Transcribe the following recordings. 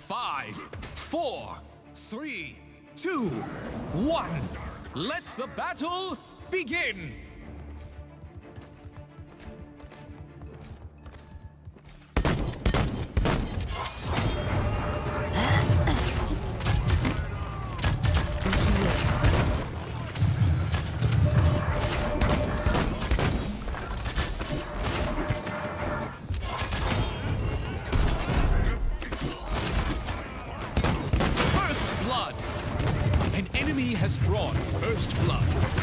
5, 4, 3, 2, 1. Let the battle begin! An enemy has drawn first blood.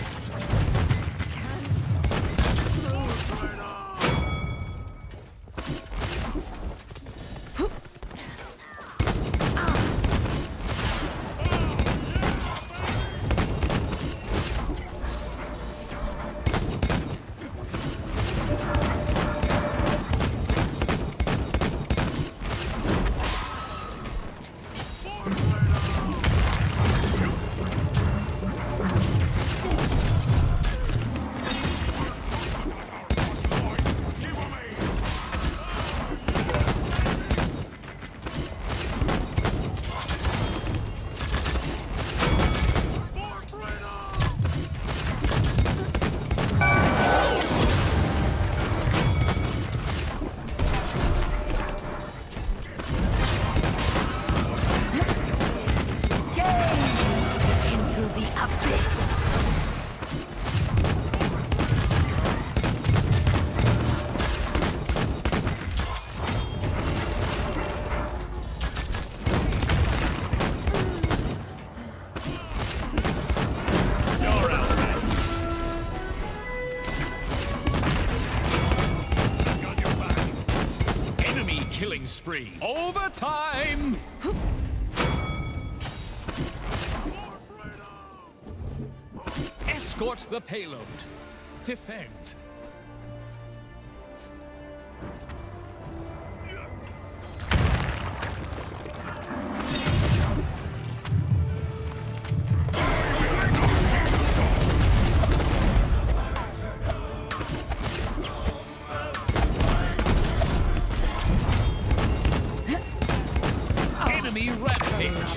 Killing spree. Overtime! Escort the payload. Defend. Enemy rampage.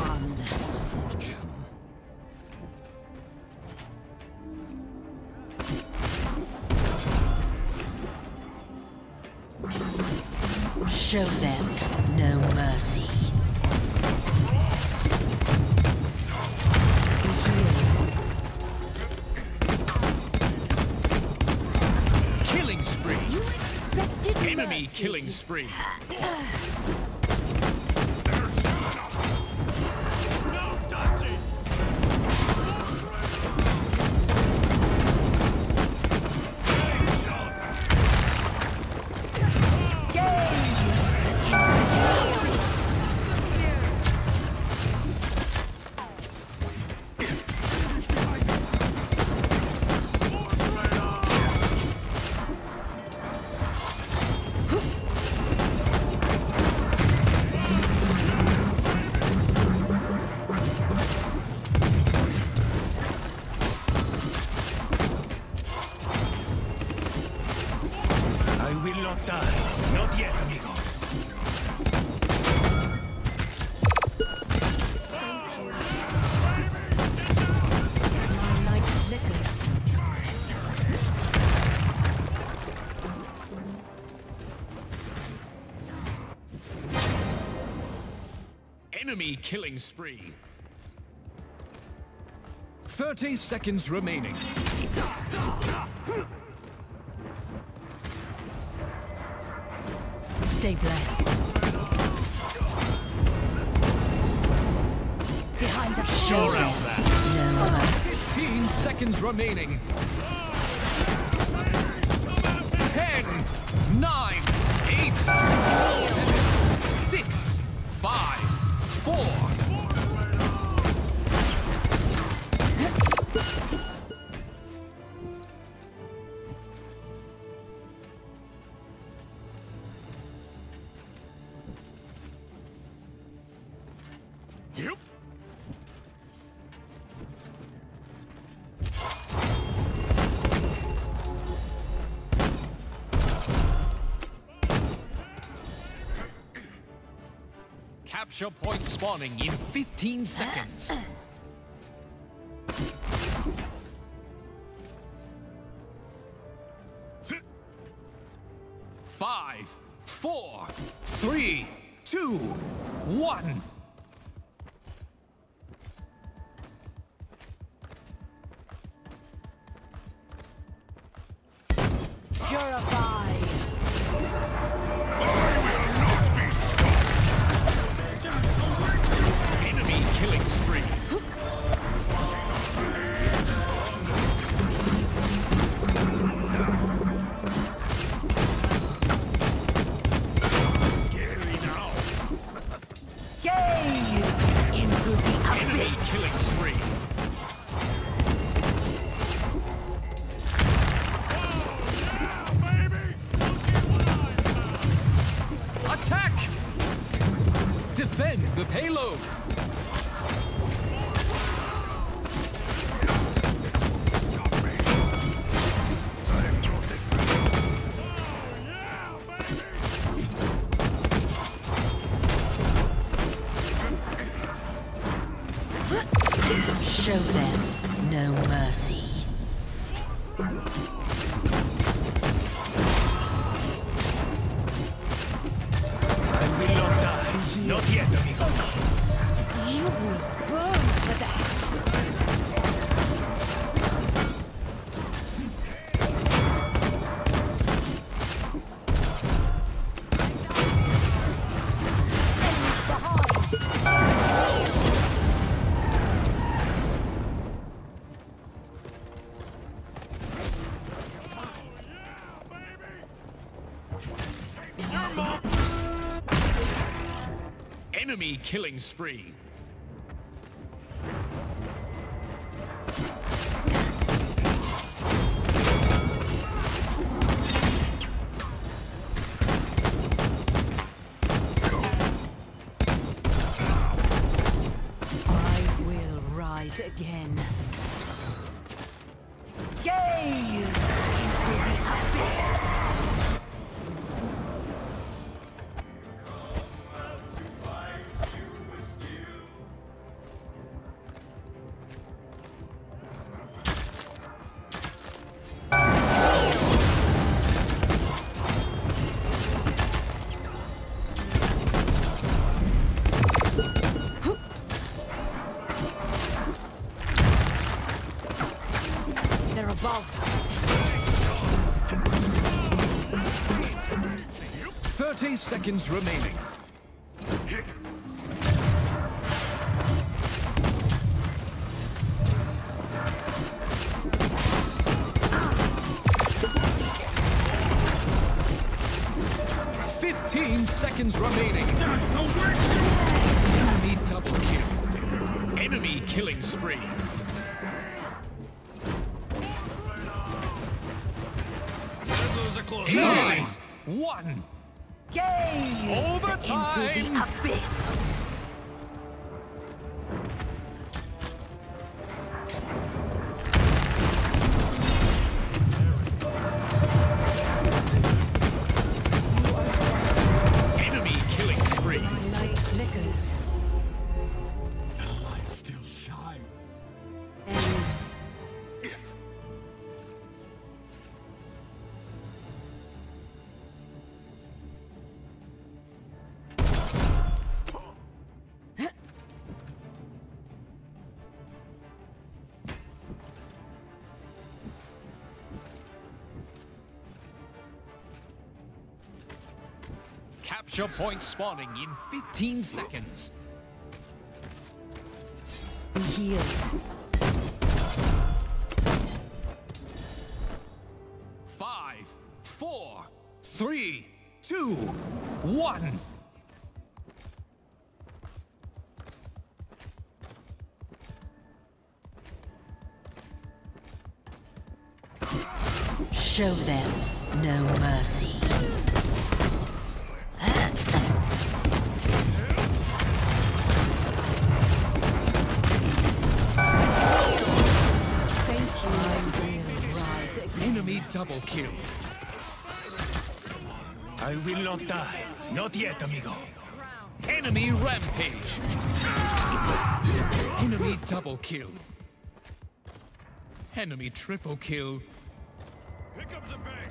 Show them no mercy. Killing spree. You expected Enemy mercy. killing spree. I will not die. Not yet, amigo. My light flickers. Enemy killing spree. 30 seconds remaining. Stay blessed. Behind us. Show You're out them there. no mercy. 15 seconds remaining. 10, 9, 8, 7, 6, 5, 4. Yep. Capture point spawning in 15 seconds. 5, 4, 3, 2, 1. Purified. Enemy killing spree. Scary now. Gaze into the Enemy abyss. killing spree. Attack! Defend the payload. Show them no mercy. I will not die. Not yet, amigo. You will burn for that. Enemies behind. Enemy killing spree. I will rise again. Gaze into the abyss. They're above. 30 seconds remaining. Seconds remaining. Enemy double kill. Enemy killing spree. Nice. 1. Gaze Overtime. into the abyss. Enemy killing spree. My light flickers. The light still shines. Capture point spawning in 15 seconds. Be healed. 5, 4, 3, 2, 1. Show them no mercy. Thank you. I will rise again. Enemy double kill. I will not die. Not yet, amigo. Enemy rampage. Enemy double kill. Enemy triple kill. Pick up the base.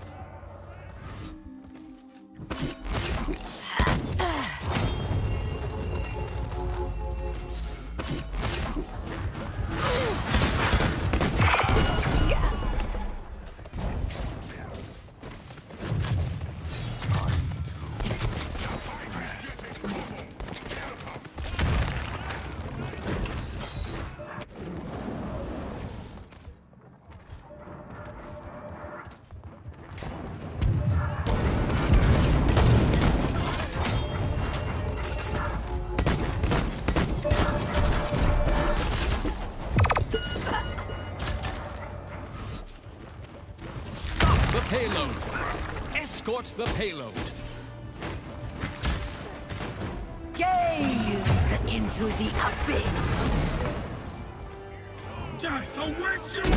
The payload. Escort the payload. Gaze into the abyss. Death awaits you!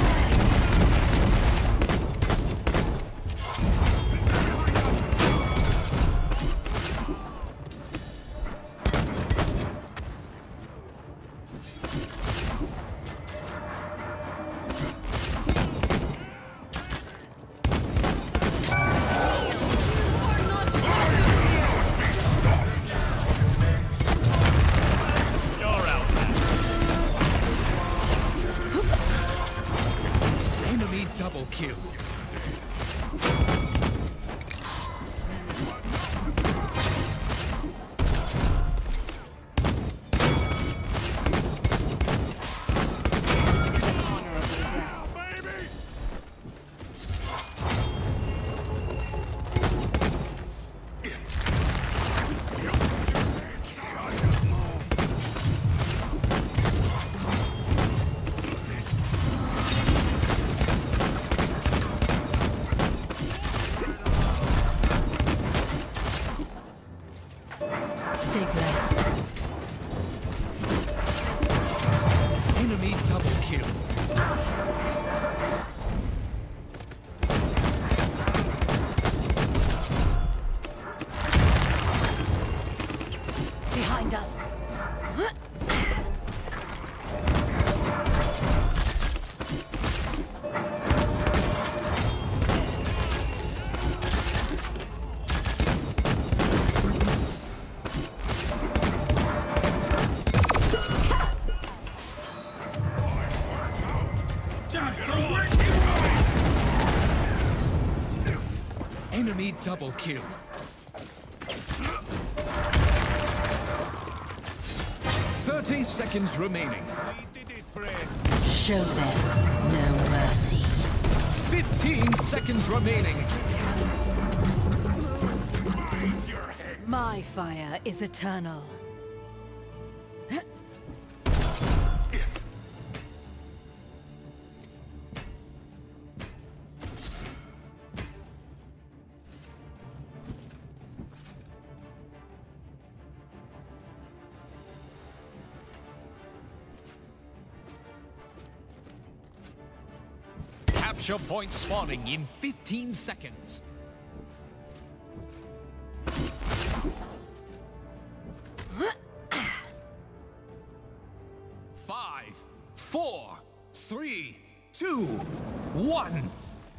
Double kill. Stay blessed. Enemy double kill. Behind us. Enemy double kill. Thirty seconds remaining. We did it, friend. Show them no mercy. 15 seconds remaining. My fire is eternal. Capture point spawning in 15 seconds. 5, 4, 3, 2, 1.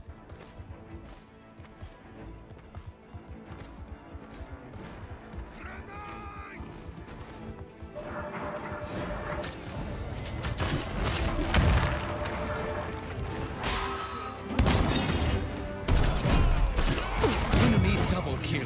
Enemy double kill.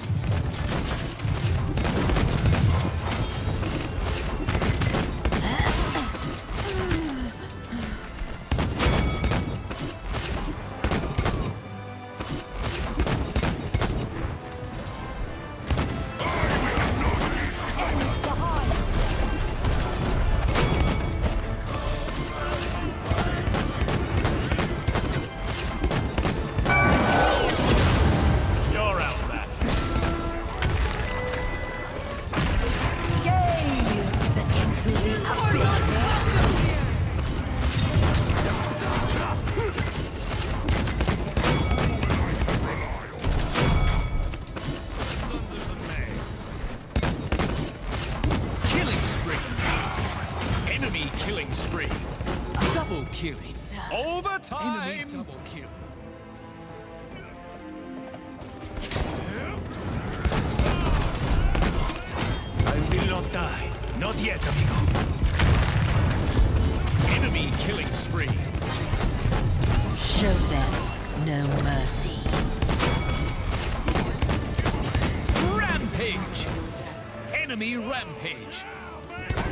Enemy killing spree. Double kill. Overtime. Enemy double kill. I will not die. Not yet, amigo. Enemy killing spree. Show them no mercy. Rampage. Enemy rampage.